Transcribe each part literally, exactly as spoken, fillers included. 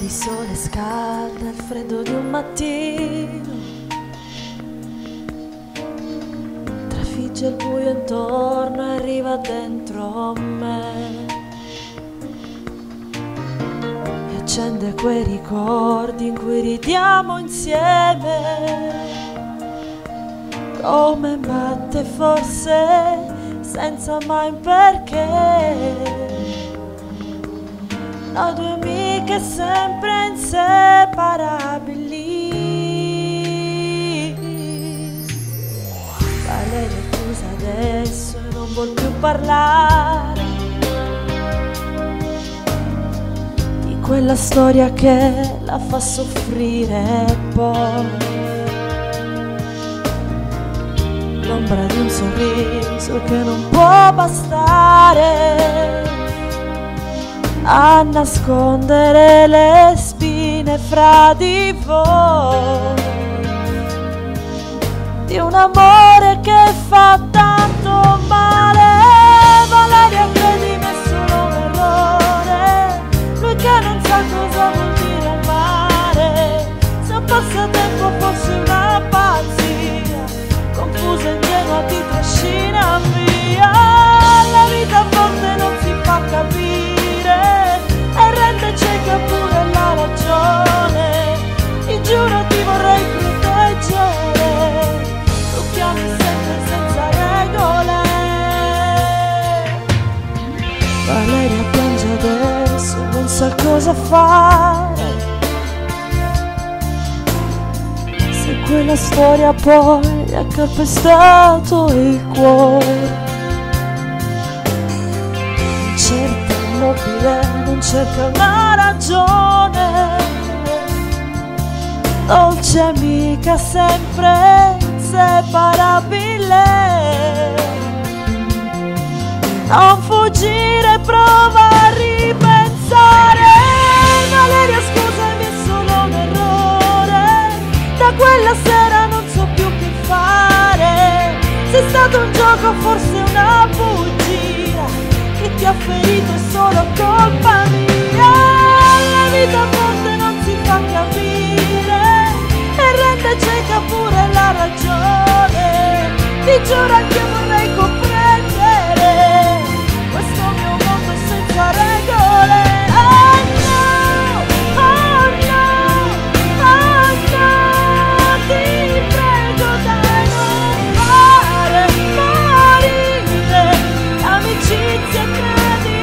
di sole scalda il freddo di un mattino, trafigge il buio intorno e arriva dentro me e accende quei ricordi in cui ridiamo insieme come matte, forse senza mai un perché. Noi due amiche sempre inseparabili. Valeria è chiusa adesso e non vuol più parlare di quella storia che la fa soffrire e poi l'ombra di un sorriso che non può bastare a nascondere le spine fra di voi, di un amore che fa tanto male. Valeria, credimi, è solo un errore, lui che non sa cosa vuol dire amare. Se un passatempo fosse una pazzia, confusa e ingenua ti trascina via. La vita a volte non si fa capire e rende cieca pure la ragione. Ti giuro ti vorrei proteggere, tu chiami sempre senza regole. Valeria piange adesso, non sa cosa fare, se quella storia poi ha calpestato il cuore. Incerta, immobile, non cerca una ragione, dolce amica sempre inseparabile. Non fuggire, prova a ripensare. Valeria, scusami, è solo un errore, da quella sera non so più che fare. Se è stato un gioco, forse una bugia, che ti ha ferito è solo colpa mia. La vita a volte non si fa capire e rende cieca pure la ragione. Ti giuro anche vorrei comprendere questo mio mondo senza regole. Oh no, oh no, oh no, ti prego dai, non fare morire l'amicizia tra di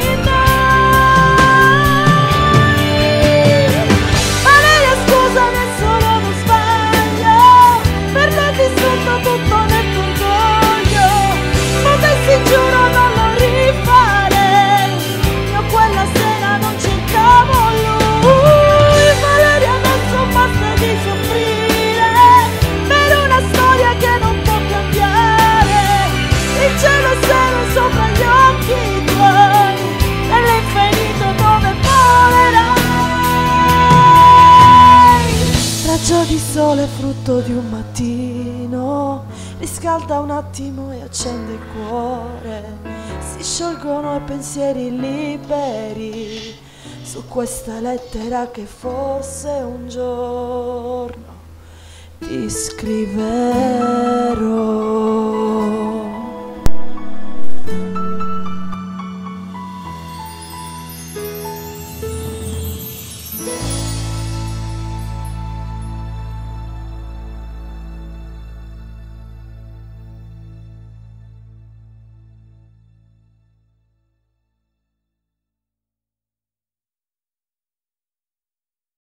noi. Valeria, scusami, è solo uno sbaglio, per me ti sento tutto nel tuo orgoglio. Potessi, giuro, non lo rifarei, io quella sera non cercavo lui. Valeria, adesso basta di soffrire per una storia che non può cambiare. Il cielo è sero sopra gli occhi tuoi, nell'infinito dove volerai. Raggio di sole frutto di un mattino, riscalda un attimo e accende il cuore. Si sciolgono i pensieri liberi su questa lettera che forse un giorno ti scriverò.